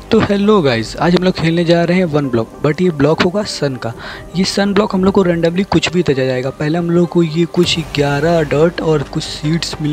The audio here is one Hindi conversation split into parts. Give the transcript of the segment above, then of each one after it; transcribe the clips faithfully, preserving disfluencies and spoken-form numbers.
तो हेलो गाइस, आज हम लोग खेलने जा रहे हैं वन ब्लॉक, बट ये ब्लॉक होगा सन का। ये सन ब्लॉक हम लोग को रैंडमली कुछ भी भेजा जाएगा। पहले हम लोग को ये कुछ ग्यारह डर्ट और कुछ सीड्स मिले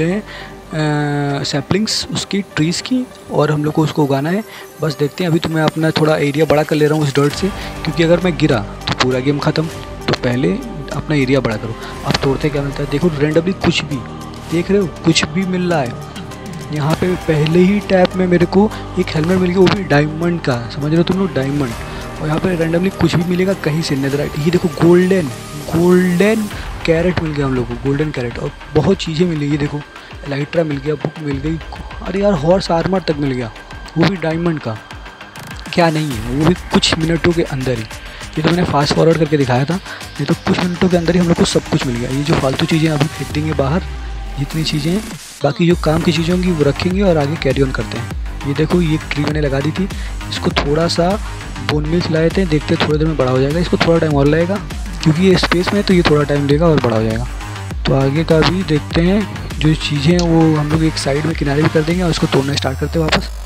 हैं, सैपलिंग्स उसकी ट्रीज़ की, और हम लोग को उसको उगाना है। बस देखते हैं। अभी तो मैं अपना थोड़ा एरिया बड़ा कर ले रहा हूँ उस डर्ट से, क्योंकि अगर मैं गिरा तो पूरा गेम ख़त्म। तो पहले अपना एरिया बड़ा करो। अब तोड़ते क्या मिलता है देखो, रैंडमली कुछ भी, देख रहे हो, कुछ भी मिल रहा है। यहाँ पे पहले ही टैप में मेरे को एक हेलमेट मिल गया, वो भी डायमंड का, समझ रहे हो तुम लोग, डायमंड। और यहाँ पे रैंडमली कुछ भी मिलेगा कहीं से, नेदरराइट। ये देखो गोल्डन गोल्डन कैरेट मिल गया हम लोग को, गोल्डन कैरेट। और बहुत चीज़ें मिली, ये देखो एलाइट्रा मिल गया, बुक मिल गई, अरे यार हॉर्स आर्मर तक मिल गया, वो भी डायमंड का। क्या नहीं है, वो भी कुछ मिनटों के अंदर ही। ये तो मैंने फास्ट फॉरवर्ड करके दिखाया था, नहीं तो कुछ मिनटों के अंदर ही हम लोग को सब कुछ मिल गया। ये जो फालतू चीज़ें अभी फेंक देंगे बाहर, जितनी चीज़ें हैं, बाकी जो काम की चीज़ें होंगी वो रखेंगे और आगे कैरी ऑन करते हैं। ये देखो, ये ट्री मैंने लगा दी थी, इसको थोड़ा सा बोन मिल खिलाए थे, देखते हैं थोड़ी देर में बड़ा हो जाएगा। इसको थोड़ा टाइम और लगेगा क्योंकि ये स्पेस में है, तो ये थोड़ा टाइम लेगा और बड़ा हो जाएगा। तो आगे का भी देखते हैं। जो चीज़ें हैं वो हम लोग एक साइड में किनारे भी कर देंगे और इसको तोड़ना स्टार्ट करते हैं वापस।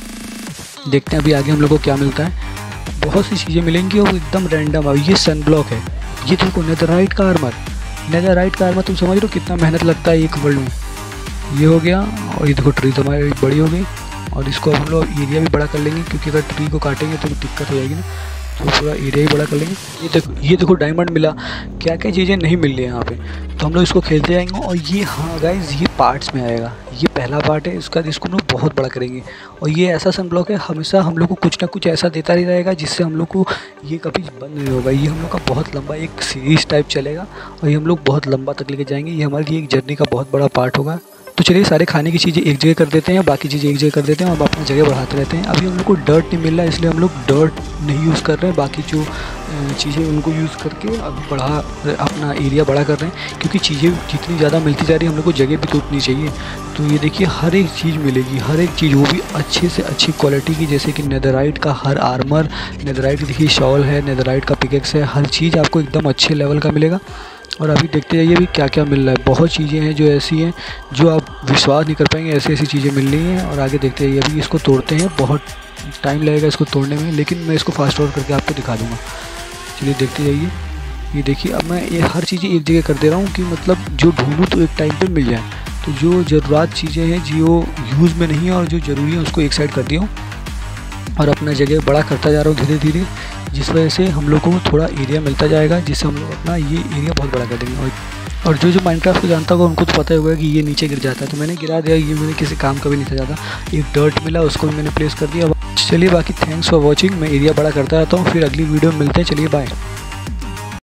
देखते हैं अभी आगे हम लोग को क्या मिलता है। बहुत सी चीज़ें मिलेंगी और एकदम रैंडम है। ये सन ब्लॉक है, ये देखो नेदरराइट का आर्मर, नेदरराइट का आर्मर, तुम समझ रहे हो कितना मेहनत लगता है एक वर्ल्ड में। ये हो गया, और ये देखो ट्री तो हमारी बड़ी हो गई। और इसको हम लोग एरिया भी बड़ा कर लेंगे, क्योंकि अगर ट्री को काटेंगे तो दिक्कत हो जाएगी ना, तो पूरा एरिया ही बड़ा कर लेंगे। ये देखो, ये देखो डायमंड मिला। क्या क्या चीज़ें नहीं मिल रही है यहाँ पे, तो हम लोग इसको खेलते जाएंगे। और ये, हाँ गाइज, ये पार्ट्स में आएगा, ये पहला पार्ट है इसका, जिसको हम लोग बहुत बड़ा करेंगे। और ये ऐसा सन ब्लॉक है, हमेशा हम लोग को कुछ ना कुछ ऐसा देता ही रहेगा जिससे हम लोग को ये कभी बंद नहीं होगा। ये हम लोग का बहुत लंबा एक सीरीज टाइप चलेगा और ये हम लोग बहुत लंबा तक लेके जाएंगे। ये हमारे लिए एक जर्नी का बहुत बड़ा पार्ट होगा। तो चलिए सारे खाने की चीज़ें एक जगह कर देते हैं, बाकी चीज़ें एक जगह कर देते हैं और अपनी जगह बढ़ाते रहते हैं। अभी हम लोग को डर्ट नहीं मिल रहा है, इसलिए हम लोग डर्ट नहीं यूज़ कर रहे हैं। बाकी जो चीज़ें उनको यूज़ करके अभी बढ़ा अपना एरिया बड़ा कर रहे हैं, क्योंकि चीज़ें जितनी ज़्यादा मिलती जा रही है हम लोग को जगह भी तो उतनी चाहिए। तो ये देखिए, हर एक चीज़ मिलेगी, हर एक चीज़, वो भी अच्छे से अच्छी क्वालिटी की, जैसे कि नेदरराइट का हर आर्मर, नेदरराइट की देखिए शॉल है, नेदरराइट का पिकेक्स है, हर चीज़ आपको एकदम अच्छे लेवल का मिलेगा। और अभी देखते जाइए भी क्या क्या मिल रहा है। बहुत चीज़ें हैं जो ऐसी हैं जो आप विश्वास नहीं कर पाएंगे, ऐसी ऐसी चीज़ें मिल रही हैं। और आगे देखते जाइए। अभी इसको तोड़ते हैं, बहुत टाइम लगेगा इसको तोड़ने में, लेकिन मैं इसको फास्ट फॉरवर्ड करके आपको दिखा दूँगा। चलिए देखते जाइए। ये देखिए, अब मैं ये हर चीज़ें एक जगह कर दे रहा हूँ कि मतलब जो ढूंढूँ तो एक टाइम पर मिल जाए। तो जो ज़रूरत चीज़ें हैं जो यूज़ में नहीं है और जो ज़रूरी है उसको एक साइड कर दिया हूँ और अपना जगह बड़ा करता जा रहा हूँ धीरे धीरे, जिस वजह से हम लोगों को थोड़ा एरिया मिलता जाएगा, जिससे हम लोग अपना ये एरिया बहुत बड़ा कर देंगे। और और जो जो माइनक्राफ्ट को जानता होगा उनको तो पता ही होगा कि ये नीचे गिर जाता है, तो मैंने गिरा दिया। ये मैंने किसी काम का भी नहीं था ज़्यादा, एक डर्ट मिला उसको भी मैंने प्लेस कर दिया। चलिए बाकी थैंक्स फॉर वॉचिंग। मैं एरिया बड़ा करता रहता हूँ, फिर अगली वीडियो में मिलते हैं। चलिए बाय।